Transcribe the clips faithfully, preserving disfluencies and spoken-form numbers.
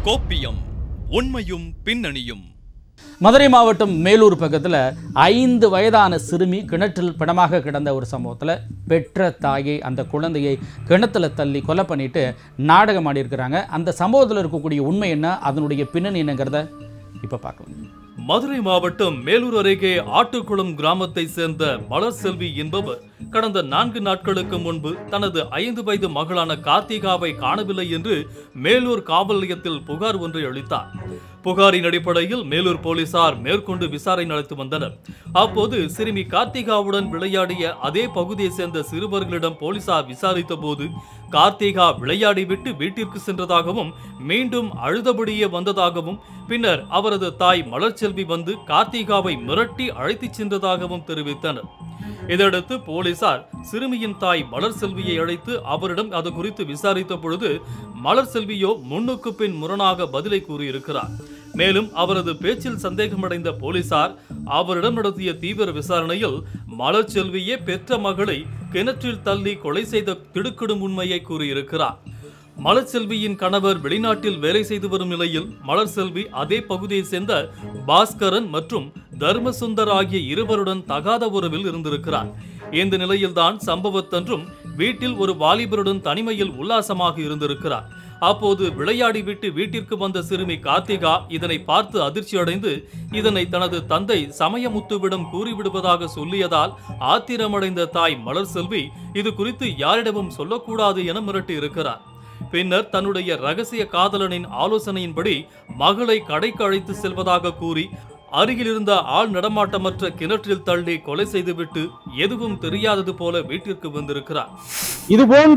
கோப்பியம் உண்மையும் பின்னணியும். மதுரை மாவட்டம் மேலூர் பக்கத்தில் ஐந்து வயதான சிறுமி கிணற்றில் பிணமாக கிடந்த ஒரு சம்பவத்தில் பெற்ற தாயை அந்த குழந்தையை கிணத்துல தள்ளி கொலை பண்ணிட்டு நாடகம் ஆடியிருக்கிறாங்க. அந்த சம்பவத்தில் இருக்கக்கூடிய உண்மை என்ன, அதனுடைய பின்னணி என்னங்கிறத இப்போ பார்க்கலாம். மதுரை மாவட்டம் மேலூர் அருகே ஆட்டுக்குளம் கிராமத்தை சேர்ந்த மலர் செல்வி என்பவர் கடந்த நான்கு நாட்களுக்கு முன்பு தனது ஐந்து வயது மகளான கார்த்திகாவை காணவில்லை என்று மேலூர் காவல் நிலையத்தில் புகார் ஒன்றை அளித்தார். புகாரின் அடிப்படையில் மேலூர் போலீசார் மேற்கொண்டு விசாரணை நடத்தி வந்தனர். அப்போது சிறுமி கார்த்திகாவுடன் விளையாடிய அதே பகுதியை சேர்ந்த சிறுவர்களிடம் போலீசார் விசாரித்த போது கார்த்திகா விளையாடிவிட்டு வீட்டிற்கு சென்றதாகவும் மீண்டும் அழுதபடியே வந்ததாகவும் பின்னர் அவரது தாய் மலர்செல்வி வந்து கார்த்திகாவை மிரட்டி அழைத்துச் சென்றதாகவும் தெரிவித்தனர். இதையடுத்து போலீசார் சிறுமியின் தாய் மலர் செல்வியை அழைத்து அவரிடம் அது குறித்து விசாரித்த பொழுது மலர் செல்வியோ முன்னுக்கு பின் முரணாக பதிலை கூறியிருக்கிறார். மேலும் அவரது பேச்சில் சந்தேகமடைந்த போலீசார் அவரிடம் நடத்திய தீவிர விசாரணையில் மலர் செல்வியே பெற்ற மகளை கிணற்றில் தள்ளி கொலை செய்த திடுக்கிடும் உண்மையை கூறியிருக்கிறார். மலர் செல்வியின் கணவர் வெளிநாட்டில் வேலை செய்து வரும் நிலையில் மலர் செல்வி அதே பகுதியை சேர்ந்த பாஸ்கரன் மற்றும் தர்மசுந்தர் ஆகிய இருவருடன் தகாத உறவில் இருந்திருக்கிறார். இந்த நிலையில்தான் சம்பவத்தன்றும் வீட்டில் ஒரு வாலிபருடன் தனிமையில் உல்லாசமாக இருந்திருக்கிறார். அப்போது விளையாடிவிட்டு வீட்டிற்கு வந்த சிறுமி கார்த்திகா இதனை பார்த்து அதிர்ச்சி அடைந்து இதனை தனது தந்தை சமயமுத்துவிடம் கூறிவிடுவதாக சொல்லியதால் ஆத்திரமடைந்த தாய் மலர் செல்வி இது குறித்து யாரிடமும் சொல்லக்கூடாது என மிரட்டி இருக்கிறார். பின்னர் தன்னுடைய ரகசிய காதலனின் ஆலோசனையின்படி மகளை கடைக்கு அழைத்து செல்வதாக கூறி அருகில் இருந்த ஆள் நடமாட்டமற்ற கிணற்றில் தள்ளி கொலை செய்துவிட்டு எதுவும் தெரியாதது போல வீட்டிற்கு வந்திருக்கிறார். இது போன்ற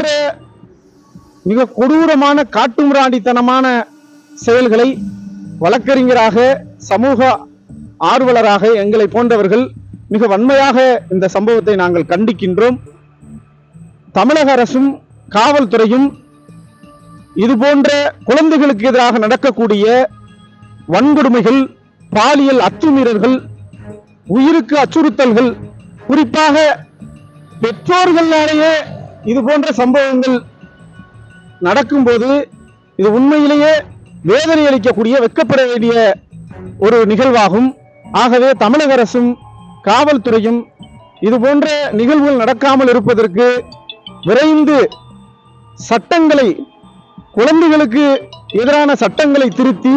மிக கொடூரமான காட்டுமிராண்டித்தனமான செயல்களை வழக்கறிஞராக சமூக ஆர்வலராக எங்களை போன்றவர்கள் மிக வன்மையாக இந்த சம்பவத்தை நாங்கள் கண்டிக்கின்றோம். தமிழக அரசும் காவல்துறையும் இது போன்ற குழந்தைகளுக்கு எதிராக நடக்கக்கூடிய வன்கொடுமைகள், பாலியல் அத்துமீறல்கள், உயிருக்கு அச்சுறுத்தல்கள், குறிப்பாக பெற்றோர்களாலேயே இது போன்ற சம்பவங்கள் நடக்கும்போது இது உண்மையிலேயே வேதனை அளிக்கக்கூடிய, வெட்கப்பட வேண்டிய ஒரு நிகழ்வாகும். ஆகவே தமிழக அரசும் காவல்துறையும் இது போன்ற நிகழ்வுகள் நடக்காமல் இருப்பதற்கு விரைந்து சட்டங்களை, குழந்தைகளுக்கு எதிரான சட்டங்களை திருத்தி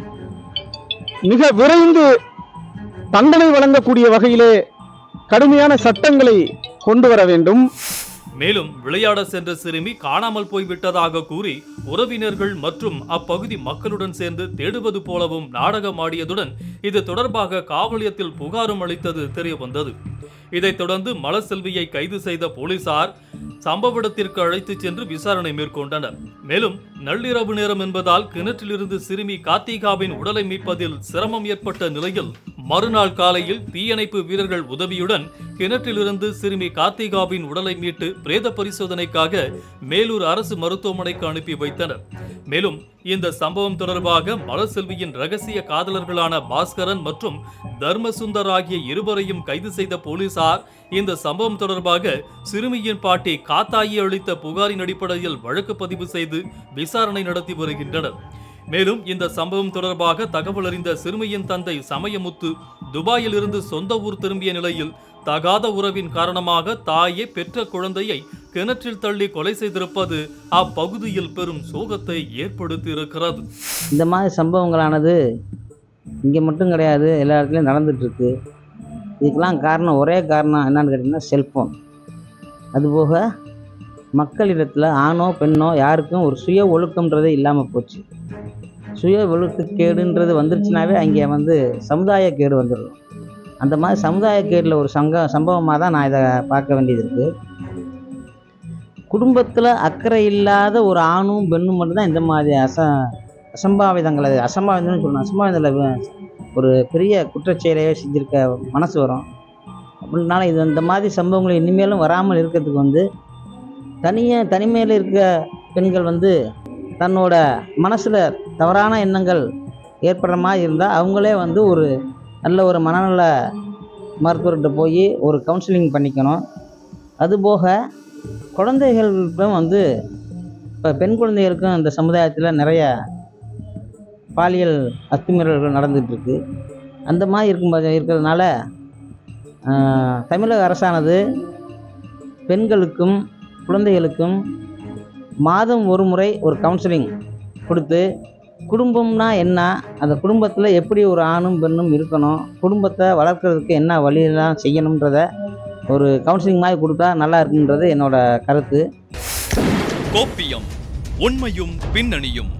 மிக விரைந்து தண்டனை வழங்கக்கூடிய வகையிலே கடுமையான சட்டங்களை கொண்டு வர வேண்டும். மேலும் விளையாட சென்ற சிறுமி காணாமல் போய்விட்டதாக கூறி உறவினர்கள் மற்றும் அப்பகுதி மக்களுடன் சேர்ந்து தேடுவது போலவும் நாடகமாடியதுடன் இது தொடர்பாக காவல் நிலையத்தில் புகாரும் அளித்தது தெரிய வந்தது. இதைத் தொடர்ந்து மலர் செல்வியை கைது செய்த போலீசார் சம்பவ இடத்திற்கு அழைத்து சென்று விசாரணை மேற்கொண்டனர். மேலும் நள்ளிரவு நேரம் என்பதால் கிணற்றிலிருந்து சிறுமி கார்த்திகாவின் உடலை மீட்பதில் சிரமம் ஏற்பட்ட நிலையில் மறுநாள் காலையில் தீயணைப்பு வீரர்கள் உதவியுடன் கிணற்றிலிருந்து சிறுமி கார்த்திகாவின் உடலை மீட்டு பிரேத பரிசோதனைக்காக மேலூர் அரசு மருத்துவமனைக்கு அனுப்பி வைத்தனர். மேலும் இந்த சம்பவம் தொடர்பாக மலர் செல்வியின் ரகசிய காதலர்களான பாஸ்கரன் மற்றும் தர்மசுந்தர் ஆகிய இருவரையும் கைது செய்த போலீசார் இந்த சம்பவம் தொடர்பாக சிறுமியின் பாட்டி காத்தாயி அளித்த புகாரின் அடிப்படையில் வழக்கு பதிவு செய்து விசாரணை நடத்தி வருகின்றனர். மேலும் இந்த சம்பவம் தொடர்பாக தகவல் அறிந்த சிறுமியின் தந்தை சமயமுத்து துபாயில் இருந்து சொந்த ஊர் திரும்பிய நிலையில் தகாத உறவின் காரணமாக தாயை பெற்ற குழந்தையை கிணற்றில் தள்ளி கொலை செய்திருப்பது அப்பகுதியில் பெரும் சோகத்தை ஏற்படுத்தி இருக்கிறது. இந்த மாதிரி சம்பவங்களானது இங்கே மட்டும் கிடையாது, எல்லா இடத்துலையும் நடந்துட்டு இருக்கு. இதுக்கெல்லாம் காரணம், ஒரே காரணம் என்னன்னு கேட்டிங்கன்னா செல்ஃபோன். அதுபோக மக்களிடத்தில் ஆணோ பெண்ணோ யாருக்கும் ஒரு சுய ஒழுக்கம்ன்றதே இல்லாமல் போச்சு. சுய ஒழுக்கக்கேடுன்றது வந்துருச்சுனாவே அங்கே வந்து சமுதாய கேடு வந்துடும். அந்த மாதிரி சமுதாய கேடில் ஒரு சங்க சம்பவமாக தான் நான் இதை பார்க்க வேண்டியது இருக்குது. குடும்பத்தில் அக்கறை இல்லாத ஒரு ஆணும் பெண்ணும் மட்டும்தான் இந்த மாதிரி அச அசம்பாவிதங்களை அசம்பாவிதம்னு சொல்லணும் அசம்பாவிதத்தில் ஒரு பெரிய குற்றச்செயலையே செஞ்சுருக்க மனசு வரும். அப்படின்னால இது இந்த மாதிரி சம்பவங்கள் இனிமேலும் வராமல் இருக்கிறதுக்கு வந்து தனியாக தனிமையில் இருக்க பெண்கள் வந்து தன்னோட மனசில் தவறான எண்ணங்கள் ஏற்படுற மாதிரி இருந்தால் அவங்களே வந்து ஒரு நல்ல ஒரு மனநல மருத்துவர்கிட்ட போய் ஒரு கவுன்சிலிங் பண்ணிக்கணும். அதுபோக குழந்தைகளுக்கும் வந்து இப்போ பெண் குழந்தைகளுக்கும் இந்த சமுதாயத்தில் நிறைய பாலியல் அத்துமீறல்கள் நடந்துகிட்டு இருக்கு. அந்த மாதிரி இருக்கும் இருக்கிறதுனால ஆஹ், தமிழக அரசானது பெண்களுக்கும் குழந்தைகளுக்கும் மாதம் ஒரு முறை ஒரு கவுன்சிலிங் கொடுத்து குடும்பம்னா என்ன, அந்த குடும்பத்தில் எப்படி ஒரு ஆணும் பெண்ணும் இருக்கணும், குடும்பத்தை வளர்க்குறதுக்கு என்ன வழியெல்லாம் செய்யணுன்றத ஒரு கவுன்சிலிங் மாதிரி கொடுத்தா நல்லா இருக்குன்றது என்னோட கருத்து. கோப்பியம் உண்மையும் பின்னணியும்.